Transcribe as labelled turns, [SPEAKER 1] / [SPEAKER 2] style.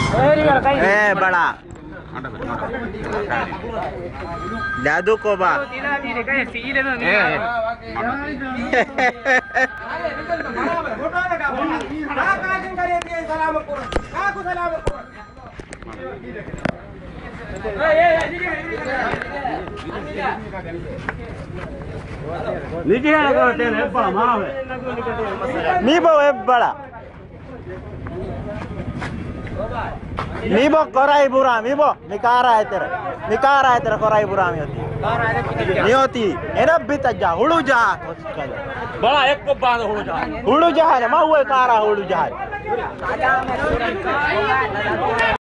[SPEAKER 1] ए बड़ा जादू को बा नीबो है बड़ा नीबो कोराई बुरा नीबो निकारा है तेरा कोराई बुरा में होती नहीं होती एना बीता जा हुड़ू जा बड़ा एक को बांध हुड़ू जा है माँ हुए कारा हुड़ू जा